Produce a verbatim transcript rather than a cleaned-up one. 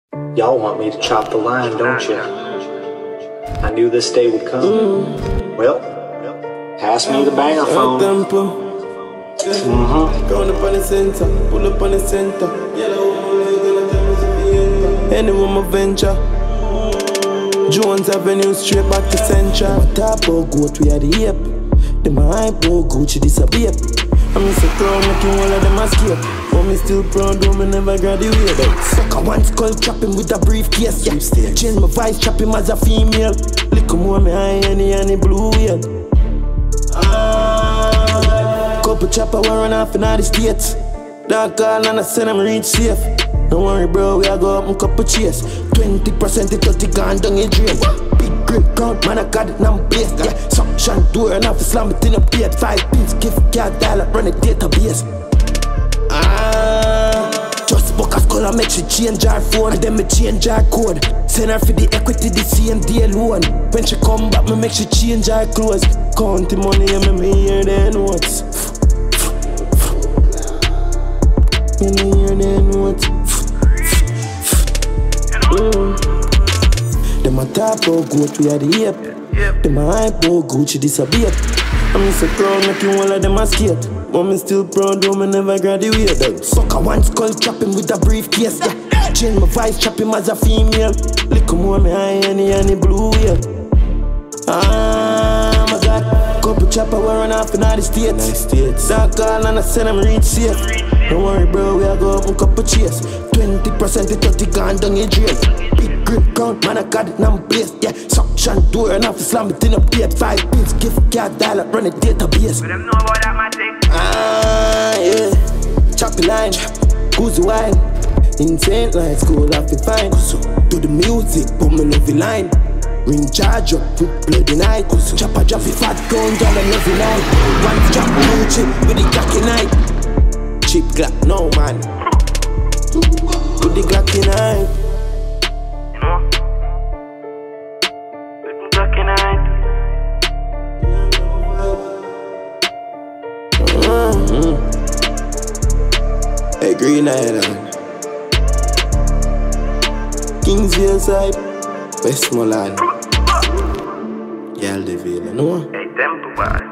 Y'all want me to chop the line, don't you? I knew this day would come. Mm. Well, pass me the banger phone. Mm-hmm. Going up on the center, pull up on the center. Anyone my venture. Jones Avenue, straight back to Central. Them a top about goat, we are the ape. Them a hype about Gucci, this a babe. I'm in the crowd, making all of them escape. But me still proud, though me never graduate. Sucker one skull trapping with a briefcase, yeah. Change my voice, trap him as a female. Little more me high, any, any blue whale. Ah, couple chopper run off in all the states. Dark call and I send them reach safe. Don't worry bro, we a go up and couple chase. Twenty percent it thirty gone down your drain. Big grip count, man I got it now base. Yeah, suction door and off the slam it in a plate. Five pins, gift card, dial up, run a database. Ah, just book a scholar, make she change her phone. And then me change her code. Send her for the equity, the same day loan. When she come back, me make she change her clothes. Count the money and me hear the notes. Me hear the notes. Mm. Them a top about goat, we are the ape. Them a hype about Gucci, this a babe. I'm in the crowd, making all of them a skate. But me still proud, though me never graduated. Sucker one skull trapping with a briefcase, yeah. Change my voice, trap him as a female. Little more me high, any, any blue whale. Ah, my God. Couple chopper we run off in all the states. Nice states. Dark call and I send them reach safe. Don't worry bro, we a go up and couple chase. Twenty percent it thirty gone down your drain. Big grip count, man I got it now place. Yeah, suction door and off the slam it in a plate. Five pins, gift card, dial up, run a database. But them know about that my thing. Ah, yeah. Choppy line, goosey wine. Insane like school off the fine. Do the music, put me love the line. Ring charge up, put bloody night. Chopper drop the fat gun, down and every night. One drop blue chip with the Glocky night. Cheap Glock, no man. With the Glocky night. You know? With the Glocky night. Mm-hmm. Hey, Green Island. Kingsville side. Westmoreland. Girl, the villa, no? Hey, Temple boy.